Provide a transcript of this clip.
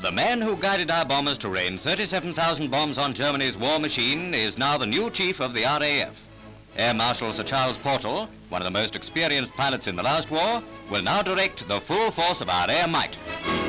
The man who guided our bombers to rain 37,000 bombs on Germany's war machine is now the new chief of the RAF. Air Marshal Sir Charles Portal, one of the most experienced pilots in the last war, will now direct the full force of our air might.